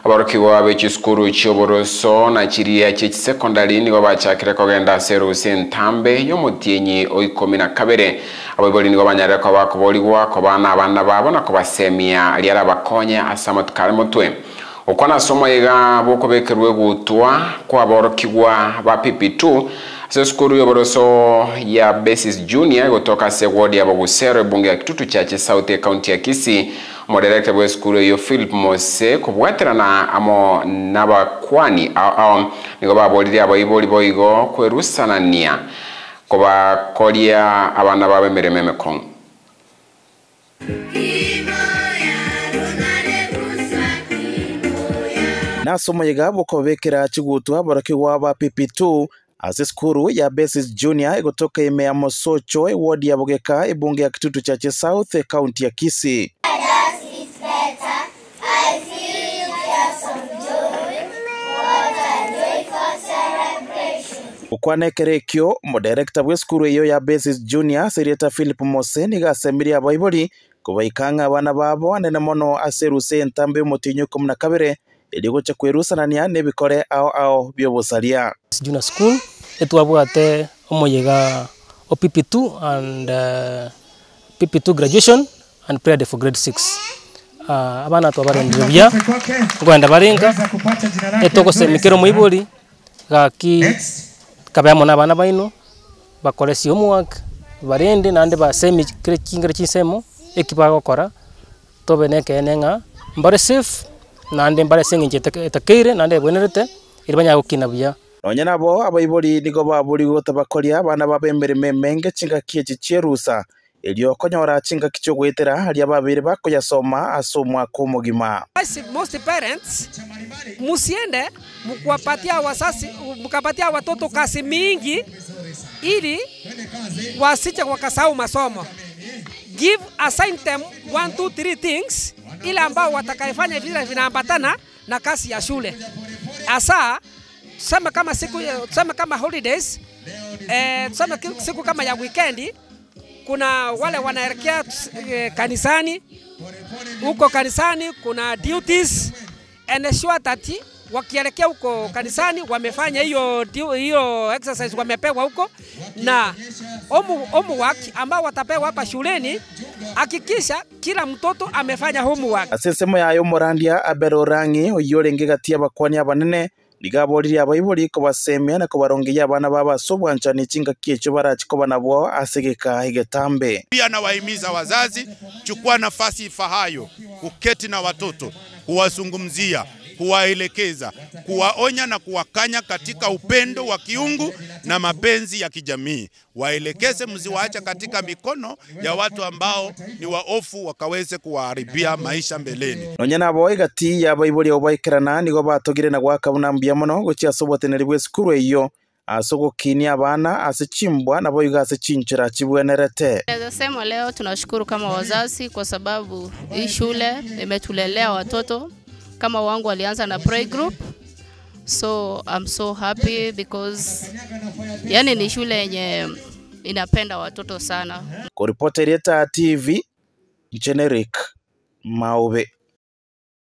abarukiwa b'ekisukuru ky'Oboroso na kiriya ky'ekisekondari nibo bachakire kogenda seruse entambe y'omutienyi o12 abaiboli nibo banyareko bakuboliwa ko abana babo nako basemia aliara abakonye asamo tukale mutwe okwana somo yega bokobekerwe gutwa kwa abarukiwa ba PP2 sukuru y'Oboroso ya Basis Junior kutoka Sewodi ya Bogusero bunge ya Kitutu chache South County ya Kisii. Director wa skuru yo Philip Mose kubwaterana amo nabakwani nigo baboliri abayiboli boigo kwerusanania kuba kolia abana babe merememe kon nasomo yegabo kobekera chigutu abarukiwa ba PP2 ase skuru ya Basis Junior kutoka Imea Mosocho ward ya Bogeka ibunge ya Kitutu chache South County ya Kisii. Ukwanekerekyo director wa skuru iyo ya Basis Junior Serieta Philip Mose nigasemiria abaiboli kubaikanga abana babo anene mono aseruse entambe y'omutinyu 12 eligocha kwerusanania nebikore ao byobusalia. Junior School etwabwate omoyega o PP2 and PP2 graduation and prayer for grade 6. Abana twabarendebya gwenda baringa etoko semikero muiboli gaki kabamo n'abana baino bakolesi homework barende nande ba semi kingere chisemo ekipa gukora tobeneke enenga mbare safe nande mbare sengi etakire nande bwenerete iribanya gukina bya nonya nabo abaiboli nigo baburi gotabakoria abana babembere memenge chinga kiechi cherusa elio konyora chinga kicho gwetera hali ababiri bakoyasoma asomwa kumugima. Most parents musiende mkuwapatia wasasi mkapatia watoto kasi mingi ili wasije wakasahau masomo. Assign them 1 2 3 things ili ambao watakaifanya vile vinaambatana na kasi ya shule. Asa sema kama holidays sema siku kama ya weekendi kuna wale wanaelekea kanisani, huko kanisani kuna duties and ensure that wakielekea huko kanisani wamefanya hiyo exercise wamepewa huko, na homework ambao watapewa hapa shuleni hakikisha kila mtoto amefanya homework. Asesemo yayo morandia aberorangi oyorenge gatia bakwani abanene ligaboliri abayiboli ko basemya na ko barongeya abana baba sobwanchani chinga kiecho barachiko nabo asegeka higetambe. Pia nawahimiza wazazi chukua nafasi ifahayo kuketi na watoto, kuwazungumzia, kuwaelekeza, kuwaonya na kuwakanya katika upendo wa kiungu na mapenzi ya kijamii. Waelekeze, msiwaacha katika mikono ya watu ambao ni waofu wakaweze kuwaharibia maisha mbeleni. Nonya nabo igati ya bayiboli obaikirana nigo batogire na gwakabuna mbia mono gochi asoboteneri bwe skuru iyo asogokini abana asichimbwa nabo igase chinchira chibwenerete. Nasema leo tunashukuru kama wazazi kwa sababu hii shule imetulelea watoto kama wangu walianza na play group. So I'm so happy because yani ni shule yenye inapenda watoto sana. Kwa Reporter TV, Generic Maube.